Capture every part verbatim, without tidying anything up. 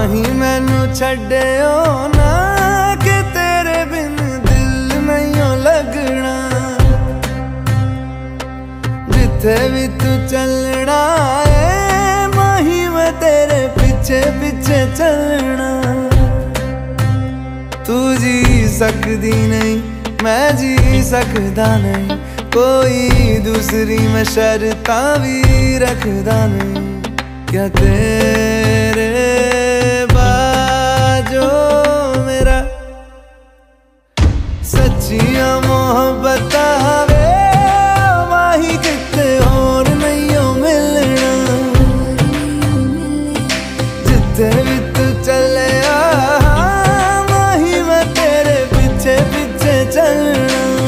माही मैनू छड्डियो ना कि तेरे बिन दिल नहीं लगना। जिथे भी तू चलना है माही मैं तेरे पीछे पीछे चलना। तू जी सकदी नहीं मैं जी सकदा नहीं, कोई दूसरी मैं शर्तां भी रखदा नहीं। क्या तेरे बाजो मेरा सच्चियां मोहब्बत वे माही किते और नहीं हो मिलना। जिथे भी तू चले माही मैं तेरे पीछे पीछे चलना।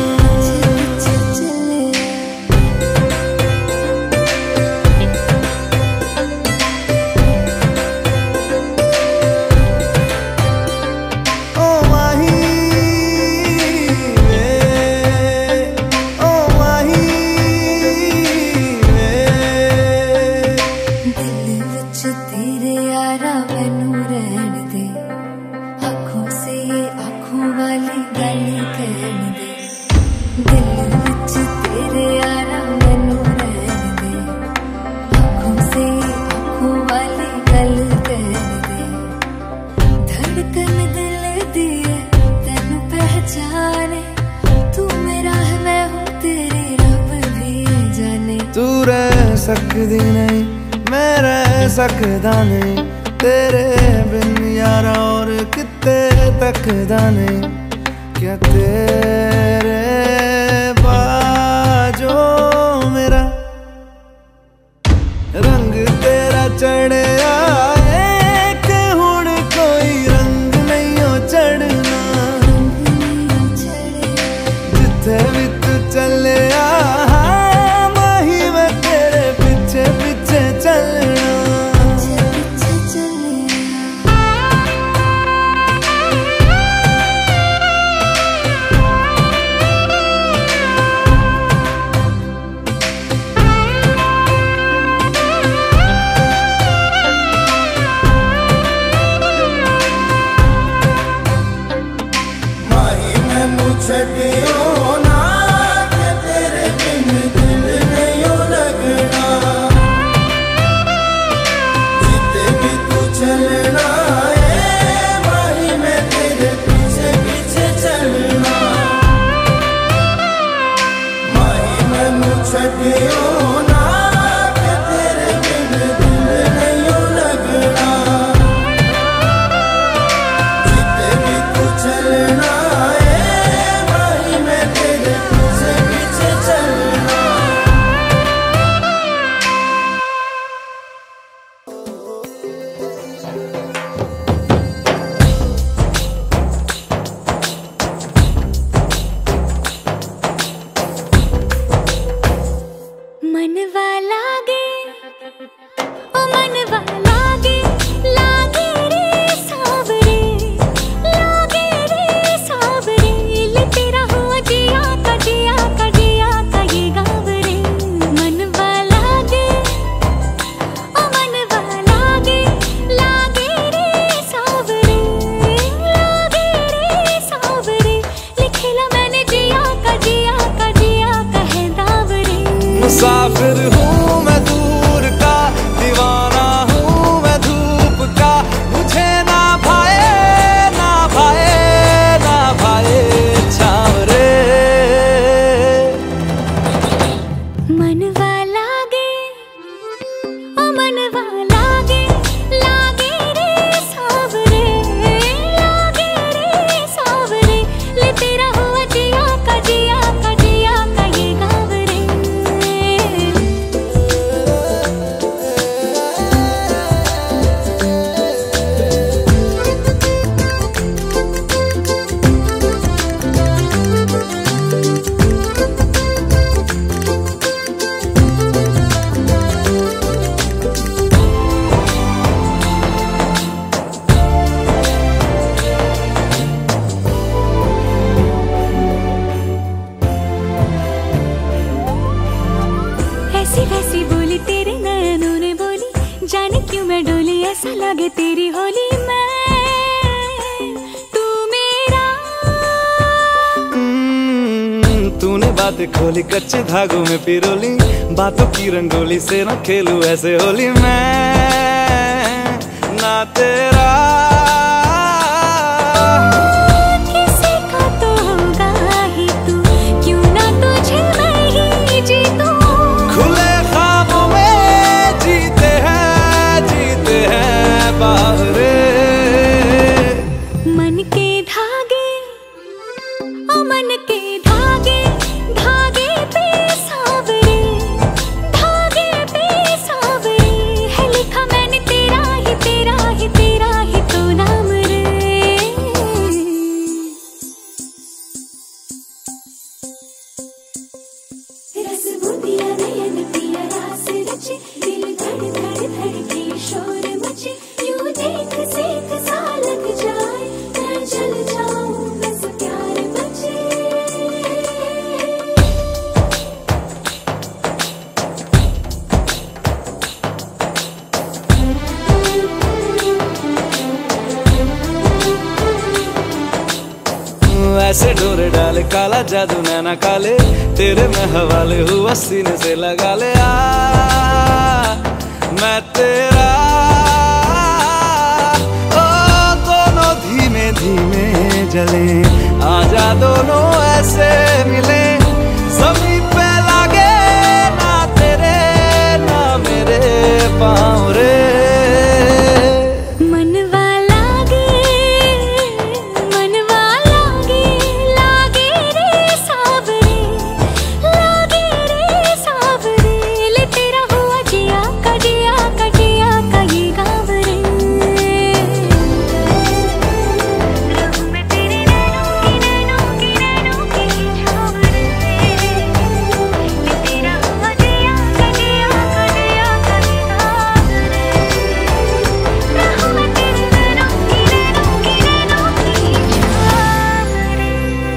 तू रह सकदी नहीं मैं रह सकदा नहीं, तेरे बिन यारा और किते तकदा नहीं। क्या तेरे बाजो मेरा रंग तेरा चढ़िया कि हुण कोई रंग नहीं हो चढ़ना। जिथे भी तू चले छड्डियो ना कि तेरे बिन दिल नहीं लगना। जिथे भी तू चलना है माही मैं तेरे पीछे पीछे चलना। माही मैनू छड्डियो ना कि तेरे बिन दिल नहीं लगना। जिथे भी तू चलना बोली मैं, तू मेरा। तूने बातें खोली कच्चे धागों में पिरोली, बातों की रंगोली से ना खेलूं ऐसे होली मैं ना तेरा। किसी का तो होगा ही तू, क्यों ना तुझे मैं ही जीतूं। खुले ख्वाबों में जीते हैं जीते हैं बाहरे। मन के धागे, ओ मन के धागे, धागे पे सावरे, धागे पे सावरे है लिखा मैंने तेरा ही तेरा ही तेरा ही तो नाम रे। रस बूंदिया नयन पिया रास रचे, दिल धड़ धड़ धड़के शोर मचे, यूं देख सेक सा लग जाए, मैं जल जाऊं बस प्यार बचे। ऐसे डोरे डाले काला जादू नैना काले, तेरे में हवाले हुआ सीने से लगा ले। आ मैं तेरा, ओ दोनों धीमे धीमे जले, आजा दोनों ऐसे मिले, ज़मीन पे लागे ना तेरे ना मेरे पाँव रे। मनवा लागे, मनवा लागे, लागे रे सावरे, लागे रे सावरे, ले तेरा हुआ जिया का जिया का जिया का ये गाँव रे। रहूं मैं तेरे नैनों की नैनों की नैनों की छाँव रे, ले तेरा हुआ जिया का जिया का जिया का ये गाँव रे। रहूं मैं तेरे नैनों की नैनों की नैनों की छाँव रे।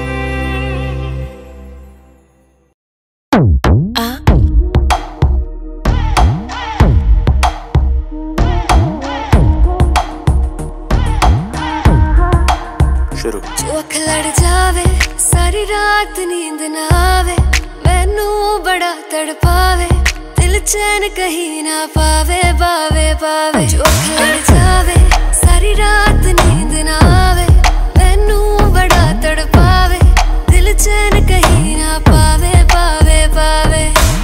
शुरू। जो अख लड़ जावे सारी रात नींद ना आवे, मैनू बड़ा तड़पावे, दिल चैन कहीं ना पावे पावे पावे। जो अख लड़ जावे सारी रात नींद ना आवे, मैनू बड़ा तड़पावे, दिल चैन कहीं ना पावे पावे पावे।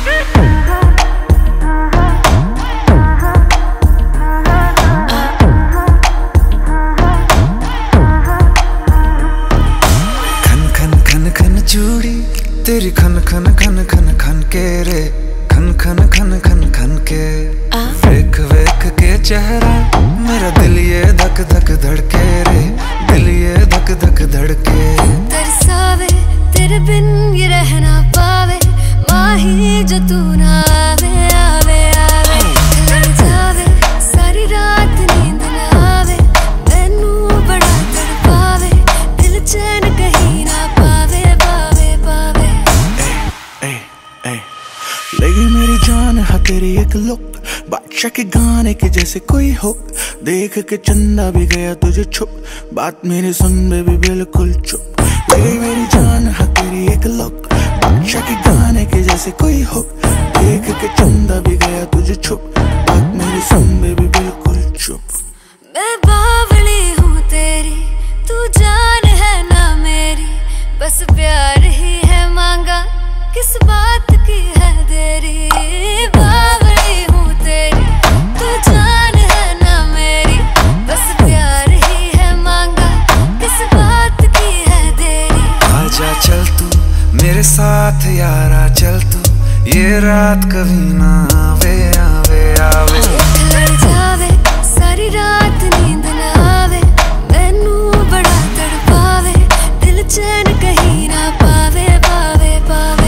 खन खन खन खन चूड़ी तेरी खन खन खन खन खन के रे, खन खन खन खन खन के। वेख वेख के चेहरा मेरा दिल ये धक धक धड़के रे, दिल ये धक धक धड़के। तरसावे तेरे बिन ये रह ना पावे, माही जो तू ना आवे आवे आवे। लड़ जावे सारी रात नींद ना आवे, मैनू बड़ा तड़पावे, दिल चैन कहीं ना पावे पावे पावे। ए, ए, लगी मेरी जान है तेरी एक लुक, बादशाह के गाने के जैसे कोई हुक, देख के चंदा भी गया तुझे छुप, बात मेरी सुन बेबी बिल्कुल चुप। लगी मेरी जान है तेरी एक लुक, बादशाह के गाने के जैसे कोई हुक, देख के चंदा भी गया तुझे छुप, बात मेरी सुन बेबी बिल्कुल चुप। मैं बावली हूँ तेरी, तू जान है ना मेरी, बस प्यार ही है मांगा, किस बात की है देरी। बावली हूँ तेरी, तू जान है ना मेरी, बस प्यार ही है मांगा, किस बात की है देरी। आजा चल तू मेरे साथ यारा, चल तू ये रात कभी ना आवे आवे आवे। लड़ जावे सारी रात नींद ना आवे, मैनू बड़ा तड़पावे, दिल चैन कहीं ना पावे पावे पावे।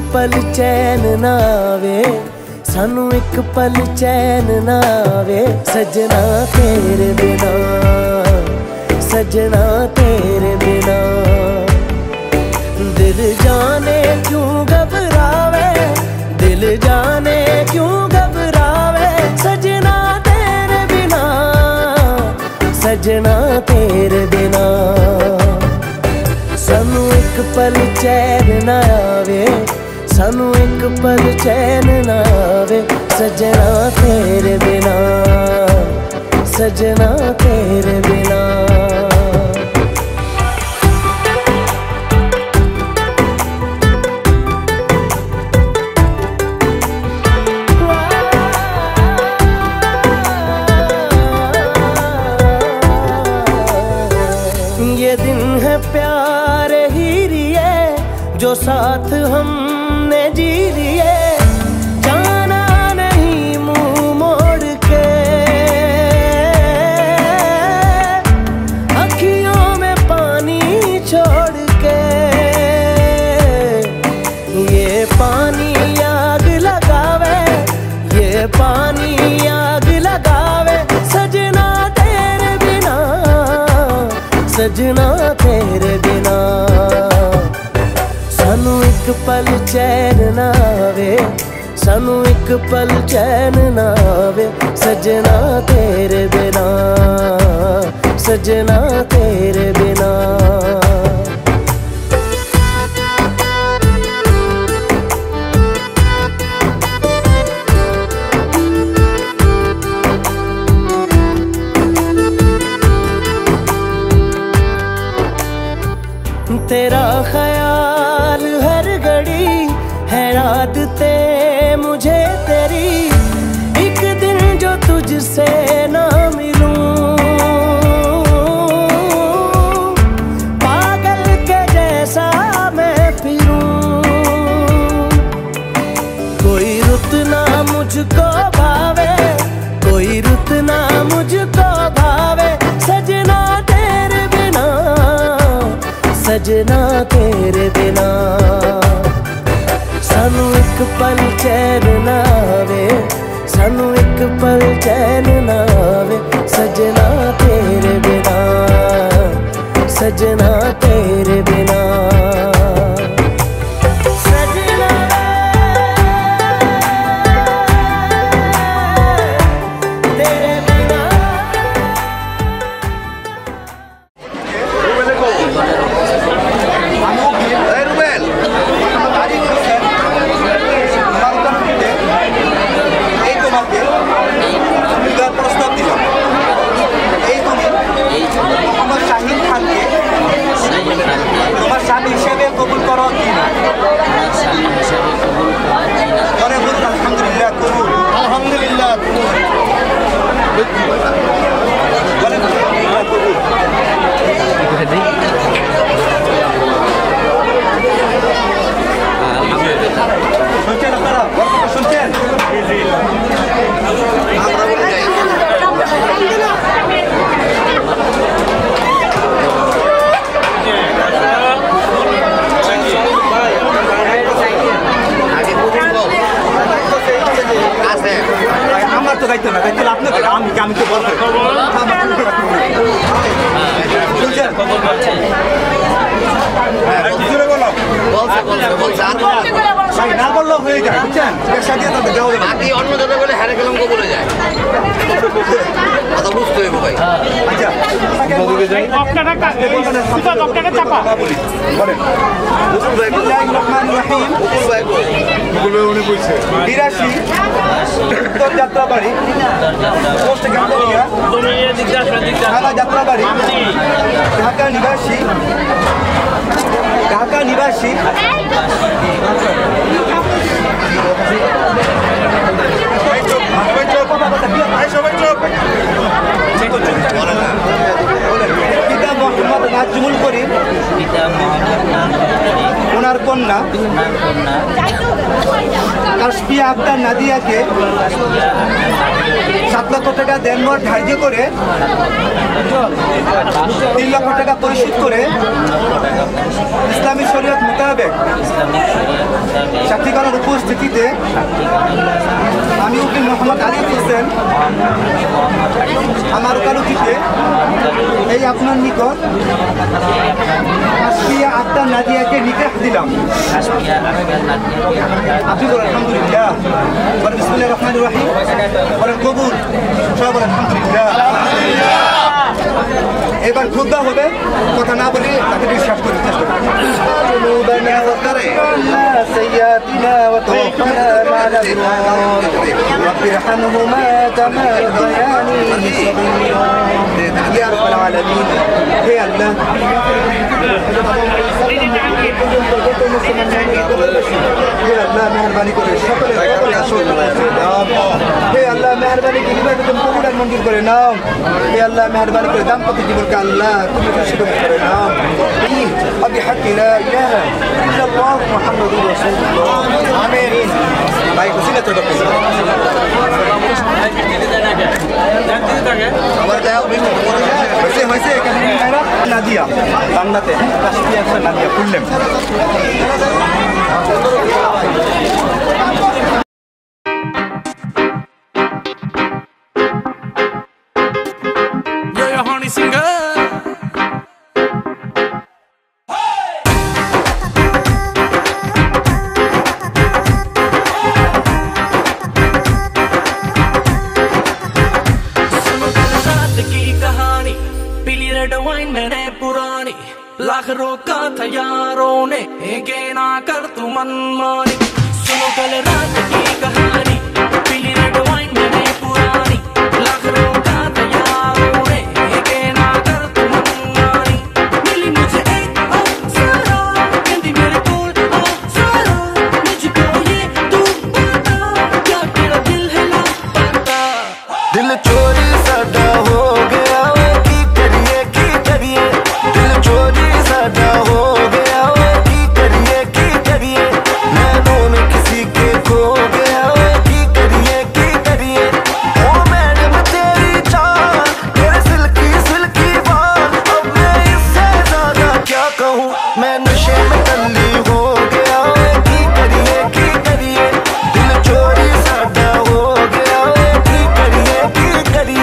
पल चैन ना आवे, सानू एक पल चैन ना आवे, सजना तेरे बिना, सजना तेरे बिना। दिल जाने क्यों घबरावे, दिल जाने क्यों घबरावे, सजना तेरे बिना, सजना तेरे बिना। सानू एक पल चैन ना आवे, सानू एक पल चैन ना आवे, सजना तेरे बिना, सजना तेरे बिना। ये दिन है प्यार ही रिए जो साथ हमने जी लिए, जाना नहीं मुंह मोड़ के, अखियों में पानी छोड़ के। ये पानी आग लगावे, ये पानी आग लगावे, सजना तेरे बिना, सजना तेरे बिना। सानू एक पल चैन ना आवे, सानू एक पल चैन ना आवे, सजना तेरे बिना, सजना तेरे बिना। तेरा ख्याल हर घड़ी है आदते मुझे तेरी, एक दिन जो तुझसे ना मिलूं, पागल के जैसा मैं फिरूं। कोई रुत ना मुझको भावे, कोई रुत ना मुझको भावे, सजना तेरे बिना, सजना तेरे बिना। सानू एक पल चैन ना आवे, सानू एक पल चैन ना आवे, सजना तेरे बिना, सजना तेरे बिना। सजना तेरे बिना। তোমার স্বামী হিসেবে কবুল করো কিনা? পরে বলুন আলহামদুলিল্লাহ কবুল, আলহামদুলিল্লাহ কবুল, বলেন কবুল। শুনছেন আপনারা? শুনছেন? আমার তো গাইতে না, গাইতে আপনার আমি আমি তো বলবো না বললেও হয়ে যায়, বুঝছেন? অন্য দাদা বলে হ্যারে কলঙ্ক বলে যায়, কথা বুঝতে হবে ভাই। আচ্ছা বিরাশি উত্তর যাত্রাবাড়ি, পোস্ট গাঙ্গুলিয়া, থানা যাত্রাবাড়ি, ঢাকা নিবাসী, ঢাকা নিবাসী পিতা মোহাম্মদ নাজমুল করিম, ওনার কন্যা কাশফিয়া আক্তার নাদিয়াকে সাত লক্ষ টাকা দেনমোহর ধার্য করে তিন লক্ষ টাকা পরিশোধ করে ইসলামী শরীয়ত মোতাবেক সাক্ষীগণের উপস্থিতিতে আমি উকিল মোহাম্মদ আলী হোসেন আমার ওকালতিতে এই আপনার নিকট আসফিয়া আক্তার নাদিয়াকে নিকাহ দিলাম। আপনি বলেন আলহামদুলিল্লাহ, বলেন বিসমিল্লাহির রহমানির রহিম, বলেন কবুল, সবাই বলেন আলহামদুলিল্লাহ। এবার খুতবা হবে, কথা না বলে তাকে বিশ্বাস করি চেষ্টা করি। سيئاتنا وتوفنا مع الأبرار رب ارحمهما كما ربياني صغيرا يا رب العالمين। হে আল্লাহ, হে আল্লাহ মেহরবানি করে সকলের হে আল্লাহ মেহরবানি করে ইবাদত কবুল আর মঞ্জুর করে নাও। হে আল্লাহ মেহরবানি করে দাম্পত্য জীবনকে আল্লাহ তুমি খুশি করে নাও। بحق لا إله إلا الله محمد رسول الله آمين। ভাই খুশি না ছোট আমার দাও হয়েছে হয়েছে এখানে নাদিয়া বাংলাতে রাষ্ট্রীয় একটা নাদিয়া খুললেন। लाख रोका था यारों ने के ना कर तू मनमानी। सुनो कल रात की कहानी, पीली रेड वाइन मैंने पुरानी। लाख रोका था यारों ने के ना कर तू मनमानी। मिली मुझे एक अप्सरा, कहती मेरे कोल अप्सरा। मुझको ये तू बता, क्या तेरा दिल है लापता। दिल चोरी साडा हो गया की करिए की करिए, दिल चोरी साडा हो गया की करिए की करिए, नैनों में किसी के खो गया की करिए की करिए। ओ मैडम तेरी चाल, तेरे सिल्की सिल्की बाल, अब मैं इससे ज्यादा क्या कहूँ, मैं नशे में कल्ली हो गया की करिए की करिए, दिल चोरी साडा हो गया की करिए की करिए।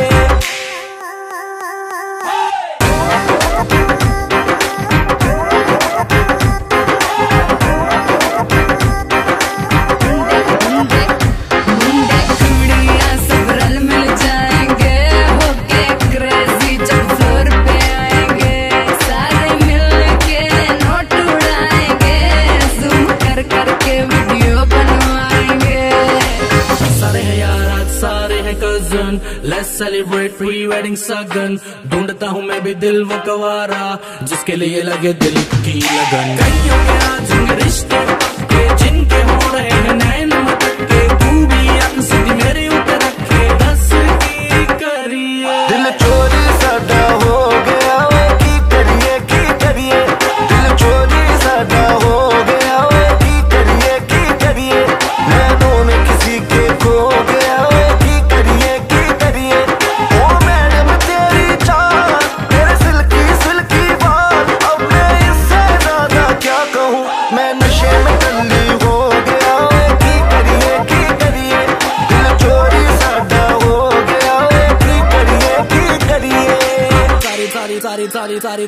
Let's celebrate pre-wedding सगन। ढूंढता हूँ मैं भी दिल वो गवारा, जिसके लिए लगे दिल की लगन। कईयों के आज रिश्ते पक्के, जिनके हो रहे हैं नैन मटके। तू भी अक सीधी मेरे ऊपर रखे, दस की करिए। दिल चोरी साडा हो गया की करिए की करिए, दिल चोरी साडा हो गया की करिए की करिए, नैनों में किसी के खो गया की करिए की करिए। ओ मैडम तेरी चाल, तेरे सिल्की सिल्की बाल, अब मैं इससे ज्यादा क्या कहूँ, मैं नशे में कल्ली हो गया की करिए की करिए, दिल चोरी साडा हो गया की करिए की करिए। सारी सारी सारी सारी सारी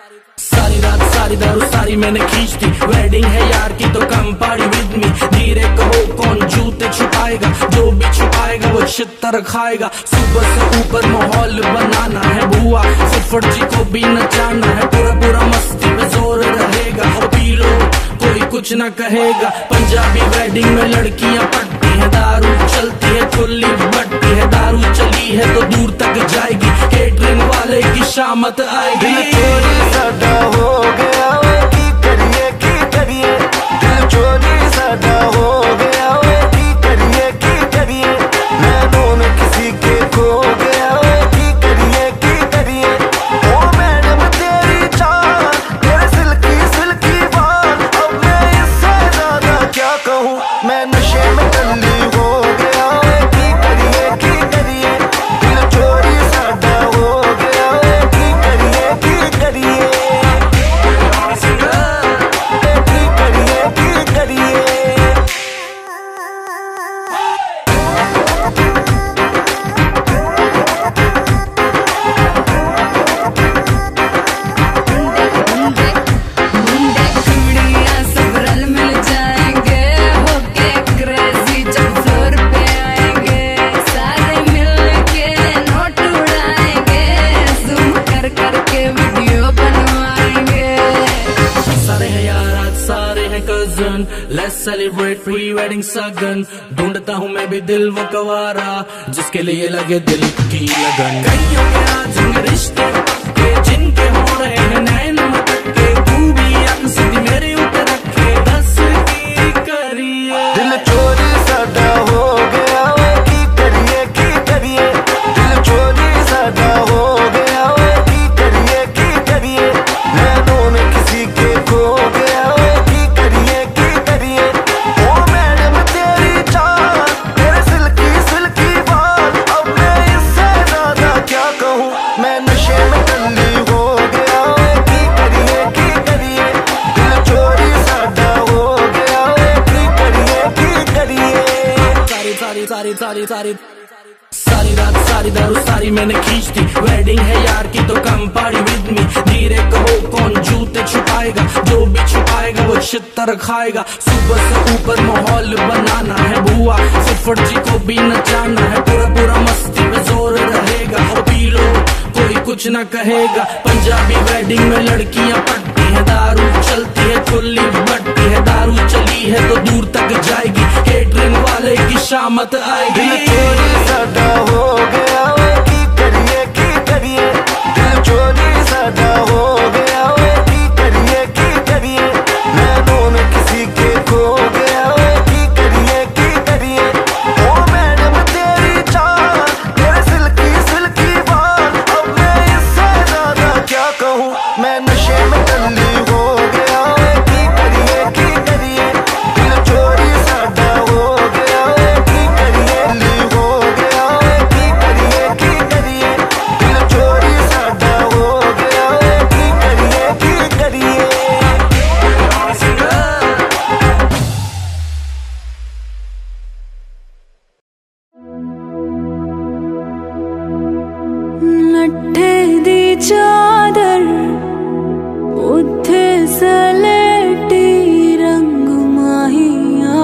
सारी रात सारी दारू सारी मैंने खींच दी। वेडिंग है यार की तो कम पार्टी विद मी। धीरे कहो कौन जूते छुपाएगा, जो भी छुपाएगा वो छितर खाएगा। सुबह से ऊपर माहौल बनाना है बुआ, फुफड़ जी को भी नचाना है। पूरा पूरा मस्ती में जोर रहेगा, और पी लो कोई कुछ ना कहेगा। पंजाबी वेडिंग में लड़कियां पटती है, दारू चलती है खुली बटती है। दारू चली है तो दूर तक जाएगी, केटरिंग वाले की शामत आएगी। दिल चोरी साडा हो गया की करिए की करिए, दिल चोरी साडा हो गया की करिए की करिए, नैनों में किसी के खो गया की करिए की करिए। ओ मैडम तेरी चाल, तेरे सिल्की सिल्की बाल, अब मैं इससे ज्यादा क्या कहूँ, मैं नशे में कल्ली हो गया की करिए की करिए, Let's celebrate pre-wedding सगन। ढूंढता हूँ मैं भी दिल वो कवारा जिसके लिए लगे दिल की लगन। कईयों के आज रिश्ते पक्के जिनके हो रहे हैं नैन मटके। तू भी अक्सर मेरे ऊपर रखे दस की करिए। दिल चोरी साडा हो गया वे की करिए की करिए। दिल चोरी साडा हो गया वे की करिए की करिए। नैनों में किसी के खो गया वे की करिए की करिए। ओ मैडम तेरी चाल तेरे सिल्की सिल्की बाल अब मैं इससे ज्यादा क्या कहूँ। मैं नशे में टल्ली हो गया वे की करिए की करिए। दिल चोरी साडा हो गया वे की करिए की करिए। सारी सारी सारी सारी सारी सारी रात सारी दारू सारी मैंने खींच दी। वेडिंग है यार की तो कम पार्टी विद मी। धीरे कहो कौन जूते छुपाएगा जो भी छुपाएगा वो छितर खाएगा। सुबह से ऊपर माहौल बनाना है बुआ फुफड़ जी को भी नचाना है। पूरा पूरा मस्ती में जोर रहेगा। हो पी लो कोई कुछ ना कहेगा। पंजाबी वेडिंग में लड़कियां पटती है दारू चलती है खुली बटती है। दारू चली है तो दूर तक जाएगी केटरिंग वाले की शामत आएगी। दिल चोरी साडा हो गया वे की करिए की करिए। दिल चोरी साडा हो गया वे की करिए की करिए। नैनों में किसी के खो गया वे की करिए की करिए। ओ मैडम तेरी चाल तेरे सिल्की सिल्की बाल अब मैं इससे ज्यादा क्या कहूँ। मैं नशे में टल्ली हो गया वे की करिए की करिए। दिल चोरी साडा हो गया वे की करिए ली हो गया वे की करिए की करिए। दिल चोरी साडा हो गया वे की करिए की करिए। नट्ठे दी चादर उत्थे सलेटी रंग माहिया।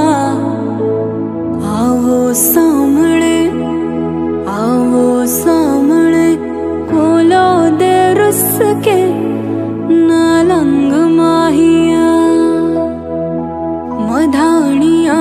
आवो सामने आवो सामने कोलो दे रुस के नालंग माहिया। मधानिया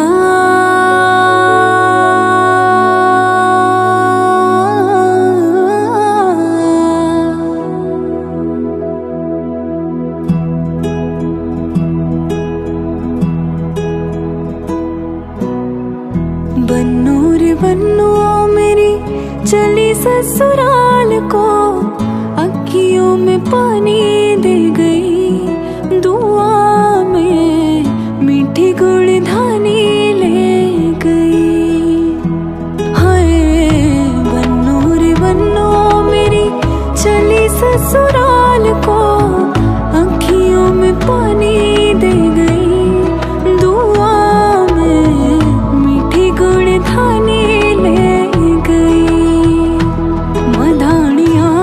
बन्नू रे बन्नू मेरी चली ससुराल को अखियों में पानी दे गई। दुआ में मीठी गुड़धानी ले गई। हाय बन्नू रे बन्नू मेरी चली ससुराल को अखियों में पानी दे गई। दुआ में मीठी गुड़धानी ले गई। मधानिया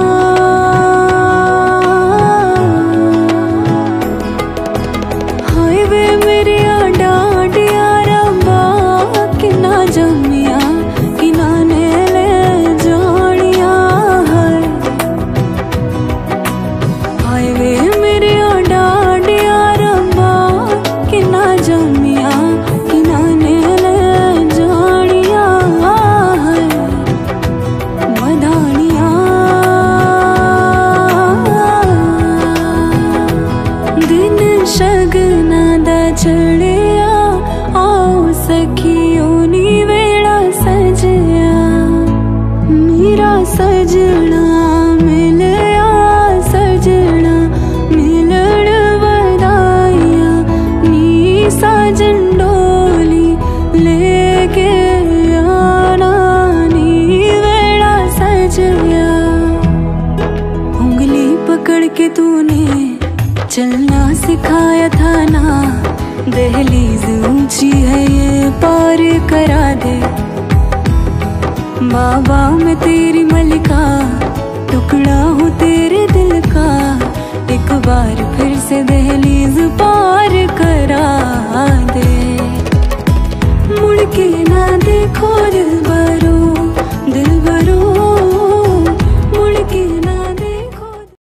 हाय वे मेरे डांडिया रंबा कि ना जमिया कि ना ने ले जानिया। हाय वे मेरे डांडिया रंबा कि ना जमिया कि ना ने ले जानिया। मधानिया दिन शगना दा चढ़िया आओ सखियों नी वेड़ा सजया। मेरा सजना मिलया सजना मिलण बधाइया। नी साजन डोली लेके आना नी वेड़ा सजया। उंगली पकड़ के तूने चलना सिखाया था ना। दहलीज ऊंची है ये पार करा दे। बाबा मैं तेरी मलिका टुकड़ा हूँ तेरे दिल का। एक बार